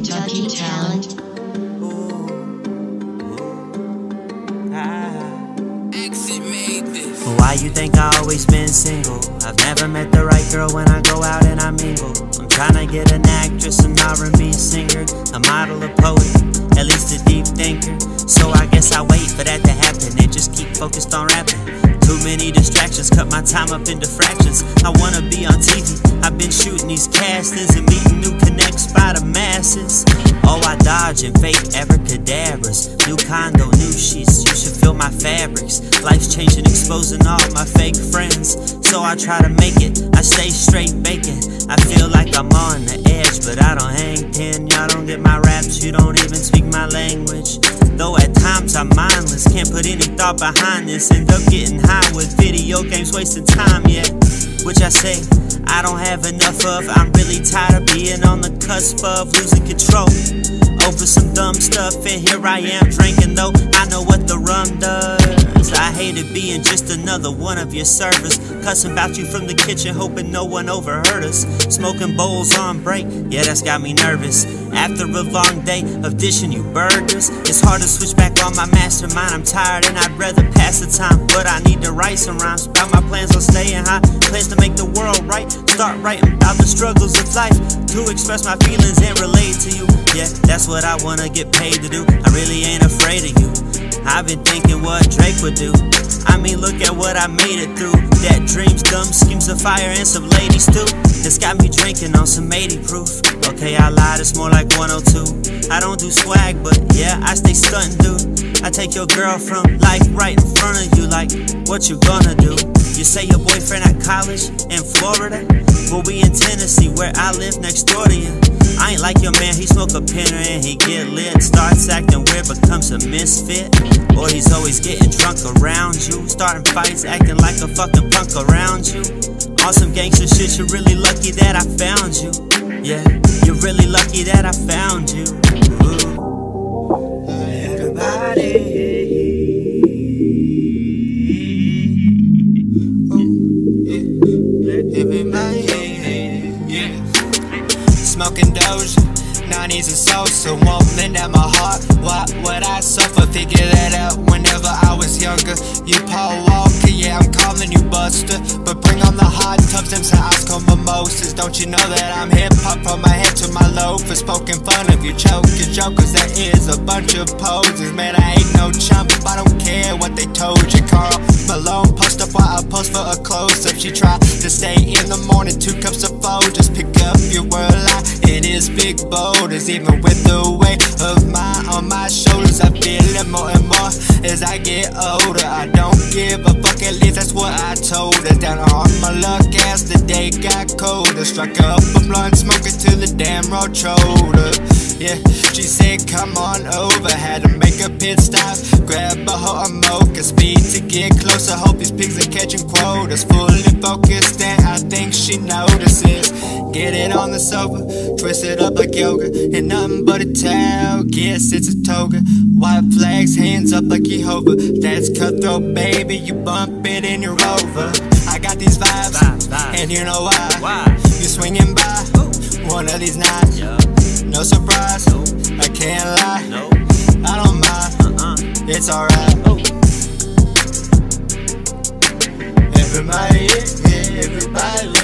Kentucky talent. Why you think I always been single? I've never met the right girl when I go out and I mingle. I'm tryna get an actress, an R&B singer, a model, a poet, at least a deep thinker. So I guess I wait for that to happen and just keep focused on rapping. Too many distractions, cut my time up into fractions. I wanna be on TV, I've been shooting these castings and meeting new connects by the masses. Oh, I dodge and fake abracadabras. New condo, new sheets, you should feel my fabrics. Life's changing, exposing all my fake friends. So I try to make it, I stay straight baking. I feel like I'm on the edge, but I don't hang 10. Y'all don't get my raps, you don't even speak my language. Though at times I'm mindless, can't put any thought behind this. End up getting high with video games, wasting time, yeah. Which I say, I don't have enough of. I'm really tired of being on the cusp of losing control over some dumb stuff, and here I am drinking, though I know what the rum does. I hated being just another one of your servers, cussing about you from the kitchen, hoping no one overheard us. Smoking bowls on break, yeah, that's got me nervous. After a long day of dishing you burgers, it's hard to switch back on my mastermind. I'm tired and I'd rather pass the time, but I need to write some rhymes about my plans on staying high, plans to make the world right. Start writing about the struggles of life, to express my feelings and relate to you. Yeah, that's what I wanna get paid to do. I really ain't afraid of you. I've been thinking what Drake would do. I mean, look at what I made it through. That dreams, dumb schemes of fire, and some ladies too. It's got me drinking on some 80 proof. Okay, I lied, it's more like 102. I don't do swag, but yeah, I stay stuntin', dude. I take your girl from like right in front of you, like what you gonna do? You say your boyfriend at college in Florida? Well, we in Tennessee, where I live next door to you. I ain't like your man, he smoke a pinner and he get lit. Starts acting weird, becomes a misfit. Or he's always getting drunk around you, starting fights, acting like a fucking punk around you. On some gangster shit, you're really lucky that I found you. Yeah, you're really lucky that I found you. Ooh. Everybody. Smoking Doja, 90s and salsa won't lend out my heart. Why would I suffer? Figure that out whenever I was younger. You Paul Walker, yeah, I'm calling you Buster, but bring on the hot tubs, them some ice cold mimosas. Don't you know that I'm hip-hop from my head to my loafers? Poking fun of you jokers, there is a bunch of posers. Man, I ain't no chump, I don't care what they told you. Carl Malone post up while I post for a close-up. She tried to stay in the morning, 2 cups of Folgers. Pick up your world line, it is big boulders. Even with the weight of mine on my shoulders, I feel it more and more as I get older. I don't give a fuck, at least that's what I told her. Down on my luck as the day got colder. Struck up a blunt, smoke it till the damn road shoulder. Yeah, she said come on over, had to make a pit stop, grab a hoe of mocha, speed to get closer. Hope these pigs are catching quotas. Fully focused and I think she notices. Get it on the sofa, twist it up like yoga, and nothing but a towel, guess it's a toga. White flags, hands up like Jehovah. That's cutthroat, baby, you bump it and you're over. I got these vibes, and you know why. You swinging by one of these nights. No surprise, I can't lie. I don't mind, it's alright. Everybody, everybody.